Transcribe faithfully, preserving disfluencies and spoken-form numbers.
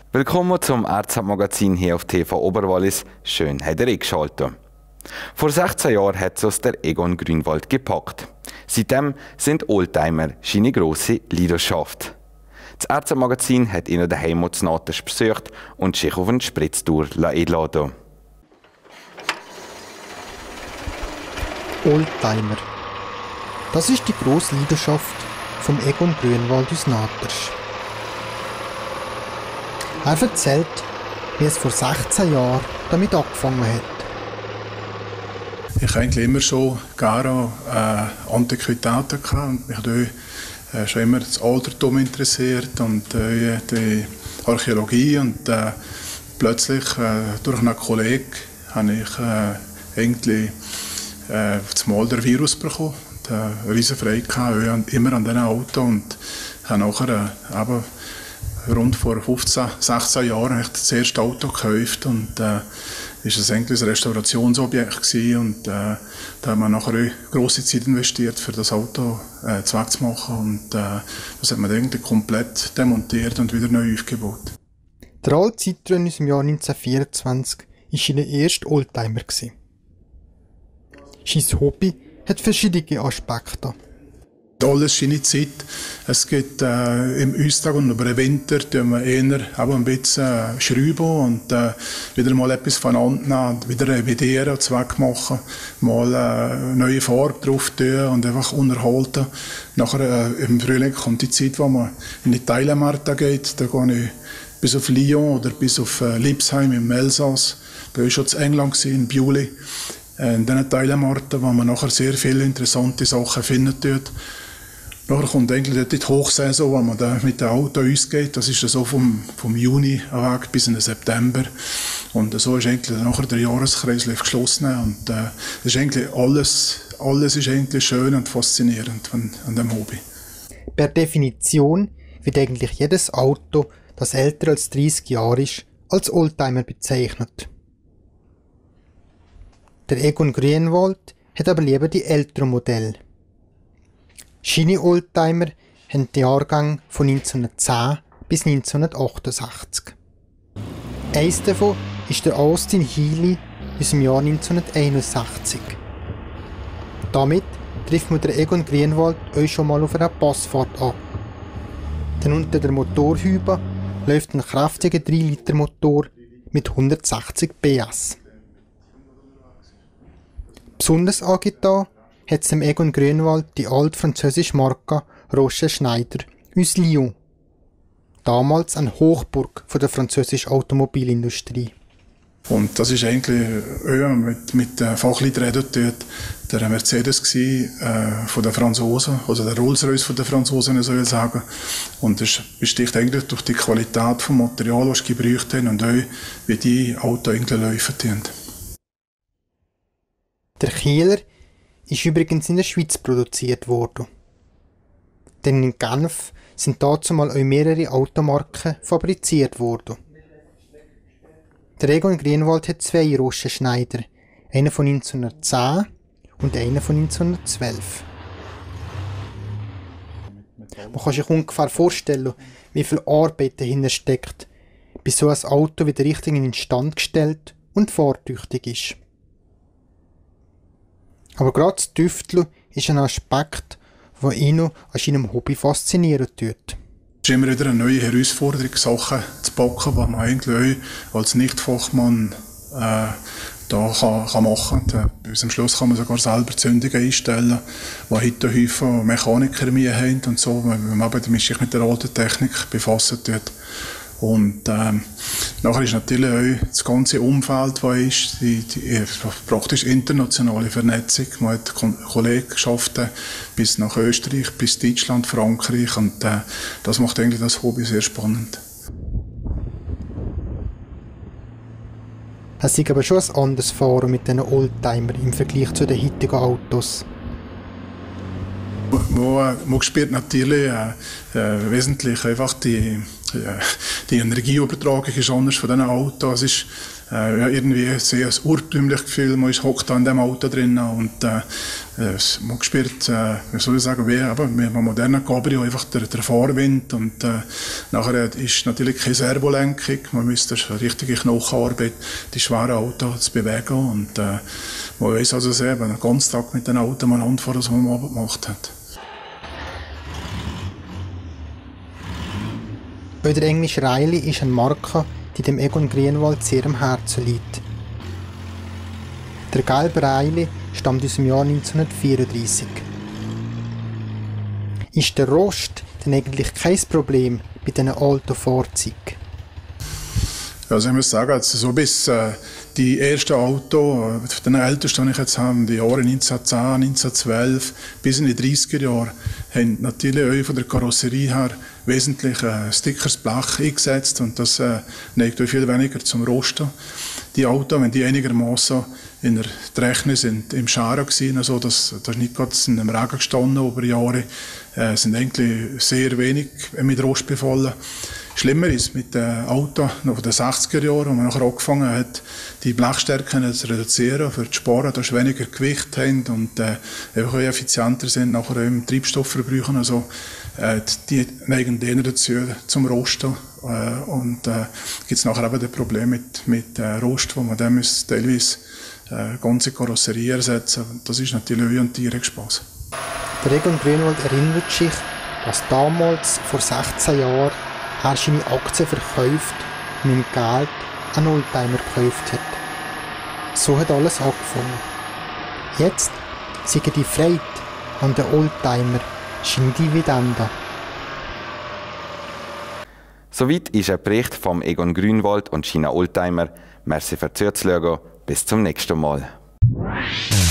Willkommen zum R Z Magazin hier auf T V Oberwallis. Schön, habt ihr eingeschaltet. Vor sechzehn Jahren hat es der Egon Grünwald gepackt. Seitdem sind Oldtimer seine grosse Leidenschaft. Das R Z Magazin hat ihn daheim zu Natas besucht und sich auf eine Spritztour eingeladen. Oldtimer. Das ist die grosse Leidenschaft vom Egon Grünwald aus Natas. Er erzählt, wie es vor sechzehn Jahren damit angefangen hat. Ich hatte eigentlich immer schon gerne äh, Antiquitäten und mich hat äh, schon immer das Altertum interessiert und äh, die Archäologie. Und äh, plötzlich, äh, durch einen Kollegen, habe ich äh, irgendwie äh, das Mal den Virus bekommen. Und, äh, eine riesen Freude gehabt, immer an diesem Auto. Und habe nachher äh, eben rund vor fünfzehn, sechzehn Jahren habe ich das erste Auto gekauft und äh, ist es eigentlich ein Restaurationsobjekt gewesen und äh, da haben wir nachher auch grosse Zeit investiert, für das Auto äh, wegzumachen und äh, das hat man irgendwie komplett demontiert und wieder neu aufgebaut. Der alte Citroën aus dem Jahr neunzehnhundertvierundzwanzig war sein erster Oldtimer. Sein Hobby hat verschiedene Aspekte. Alles seine Zeit. Es gibt äh, im Üstag und über den Winter tun wir eher auch ein bisschen äh, schrauben und äh, wieder mal etwas voneinander nehmen, wieder revidieren, Zweck machen, mal äh, neue Farbe drauf tun und einfach unterhalten. Nachher äh, im Frühling kommt die Zeit, wo man in die Teilemärkte geht. Da gehe ich bis auf Lyon oder bis auf äh, Lipsheim im Elsass. Da war schon in England in Biuli. Äh, in diesen Teilemärkten, wo man nachher sehr viele interessante Sachen findet. Nachher kommt eigentlich dort die Hochsaison, wo man da mit dem Auto ausgeht. Das ist so vom, vom Juni weg bis in den September. Und so ist eigentlich nachher der Jahreskreislauf geschlossen. Und äh, das ist eigentlich alles, alles ist eigentlich schön und faszinierend an, an dem Hobby. Per Definition wird eigentlich jedes Auto, das älter als dreißig Jahre ist, als Oldtimer bezeichnet. Der Egon Grünwald hat aber lieber die älteren Modelle. Seine Oldtimer haben den Jahrgang von neunzehnhundertzehn bis neunzehnhundertachtundsechzig. Eins davon ist der Austin Healey aus dem Jahr neunzehnhunderteinundsechzig. Damit trifft man den Egon Grünwald euch schon mal auf einer Passfahrt an. Denn unter der Motorhaube läuft ein kräftiger drei Liter Motor mit hundertsechzig P S. Besonders angetan hat es dem Egon Grünwald die altfranzösische Marke Roche Schneider aus Lyon. Damals eine Hochburg von der französischen Automobilindustrie. Und das ist eigentlich, ja, mit, mit den Fachleuten reden dort, der Mercedes gsi, äh, von den Franzosen, also der Rolls-Royce von den Franzosen, soll ich sagen. Und das besticht eigentlich durch die Qualität des Materials, das sie gebraucht haben und auch, wie die Autos eigentlich laufen. Der Kieler ist übrigens in der Schweiz produziert worden. Denn in Genf sind dazu mal auch mehrere Automarken fabriziert worden. Der Egon Grünwald hat zwei Roche Schneider, einen von neunzehnhundertzehn und einen von neunzehnhundertzwölf. Man kann sich ungefähr vorstellen, wie viel Arbeit dahinter steckt, bis so ein Auto wieder richtig in Stand gestellt und fahrtüchtig ist. Aber gerade das Tüfteln ist ein Aspekt, der ihn noch an seinem Hobby faszinieren tut. Es ist immer wieder eine neue Herausforderung, Sachen zu packen, die man eigentlich auch als Nicht-Fachmann äh, da kann, kann machen kann. Bis am Schluss kann man sogar selber Zündungen einstellen, die heute Häufen Mechaniker mehr haben und so, weil man sich mit der alten Technik befassen tut. Und ähm, nachher ist natürlich auch das ganze Umfeld, das ist, die, die praktisch internationale Vernetzung. Man hat Kollegenschaften bis nach Österreich, bis Deutschland, Frankreich und äh, das macht eigentlich das Hobby sehr spannend. Es ist aber schon ein anderes Fahren mit diesen Oldtimer im Vergleich zu den heutigen Autos. Man, man spürt natürlich äh, äh, wesentlich einfach die, äh, die Energieübertragung ist anders von diesen Autos. Es ist, äh, ja, irgendwie sehr ein urtümliches Gefühl, man ist, hockt da in dem Auto drin und äh, man spürt, äh, wie soll ich sagen, wie aber mit einem modernen Cabrio einfach der, der Fahrwind und äh, nachher ist natürlich keine Servolenkung, man müsste richtige Knochenarbeit, die schweren Autos zu bewegen und äh, man weiss also sehr, wenn man den ganzen Tag mit den Autos umeinander fährt, was man am Abend gemacht hat. Auch der englische Riley ist eine Marke, die dem Egon Grünwald sehr am Herzen liegt. Der gelbe Riley stammt aus dem Jahr neunzehnhundertvierunddreissig. Ist der Rost denn eigentlich kein Problem bei diesen alten Fahrzeugen? Also ich muss sagen, also so bis äh, die ersten Autos, den ältesten, die ich jetzt habe, die Jahre neunzehnhundertzehn, neunzehnhundertzwölf bis in die dreissiger Jahre, haben natürlich auch von der Karosserie her wesentlich äh, dickeres Blech eingesetzt und das äh, neigt auch viel weniger zum Rosten. Die Autos, wenn die einigermaßen in der Trechne sind, im Schara gewesen, also das, das ist nicht gerade in einem Regen gestanden über Jahre, äh, sind eigentlich sehr wenig mit Rost befallen. Schlimmer ist mit den Autos noch von den sechziger Jahren, wo man nachher angefangen hat, die Blechstärken zu reduzieren, für die Sporen, dass sie weniger Gewicht haben und äh, einfach effizienter sind, nachher auch im Treibstoffverbrauch. Also, äh, die neigen eher dazu, zum Rosten. Äh, und äh, gibt es nachher eben das Problem mit, mit äh, Rost, wo man dann muss teilweise äh, ganze Karosserie ersetzen muss. Das ist natürlich auch ein tierer Spaß. Der Egon Grünwald erinnert sich, dass damals, vor sechzehn Jahren, er seine Aktien verkauft und mit Geld einen Oldtimer gekauft hat. So hat alles angefangen. Jetzt sind die Freude an den Oldtimer seine Dividende. Soweit ist ein Bericht vom Egon Grünwald und seinen Oldtimer. Merci fürs Zuschauen. Bis zum nächsten Mal.